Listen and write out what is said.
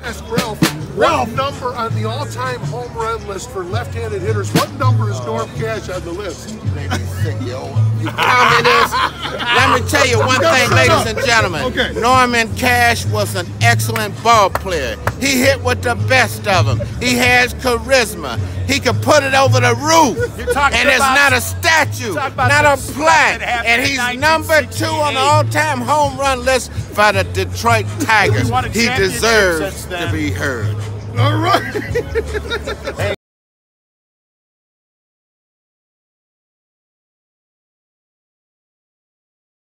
Ask Ralph. What number on the all-time home run list for left-handed hitters? What number is Norm Cash on the list? You communist. Let me tell you one thing, ladies and gentlemen. Okay. Norman Cash was an excellent ball player. He hit with the best of them. He has charisma. He could put it over the roof. And there's not a statue, not a plaque. And he's number 2 on the all-time home run list for the Detroit Tigers. He deserves to be heard. All right.